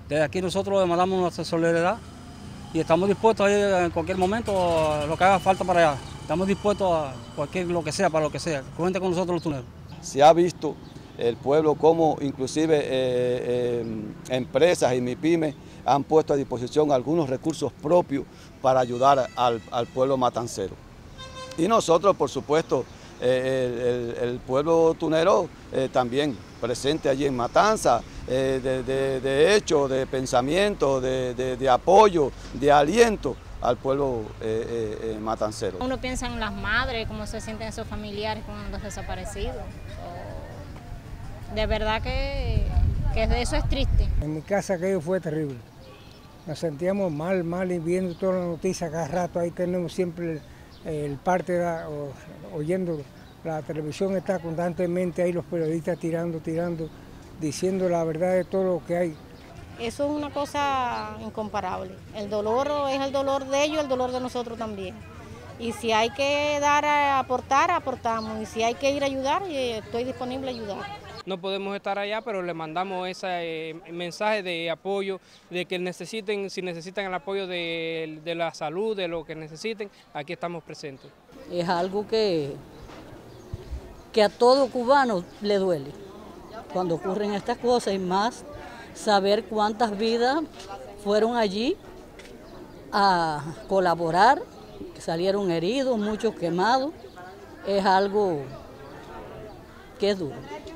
Desde aquí nosotros demandamos nuestra solidaridad y estamos dispuestos a ir en cualquier momento, lo que haga falta para allá. Estamos dispuestos a cualquier, lo que sea, para lo que sea. Cuente con nosotros los tuneros. Se ha visto el pueblo como inclusive empresas y MIPYME han puesto a disposición algunos recursos propios para ayudar al pueblo matancero. Y nosotros, por supuesto, el pueblo tunero también presente allí en Matanza, de hecho, de pensamiento, de apoyo, de aliento al pueblo matancero. Uno piensa en las madres, cómo se sienten esos familiares con los desaparecidos. De verdad que eso es triste. En mi casa aquello fue terrible. Nos sentíamos mal y viendo todas las noticias cada rato. Ahí tenemos siempre el parte, oyendo la televisión, está constantemente ahí los periodistas tirando, diciendo la verdad de todo lo que hay. Eso es una cosa incomparable. El dolor es el dolor de ellos, el dolor de nosotros también. Y si hay que dar a aportar, aportamos. Y si hay que ir a ayudar, estoy disponible a ayudar. No podemos estar allá, pero le mandamos ese mensaje de apoyo, de que si necesitan el apoyo de la salud, de lo que necesiten, aquí estamos presentes. Es algo que a todo cubano le duele cuando ocurren estas cosas, y más saber cuántas vidas fueron allí a colaborar, que salieron heridos, muchos quemados, es algo que es duro.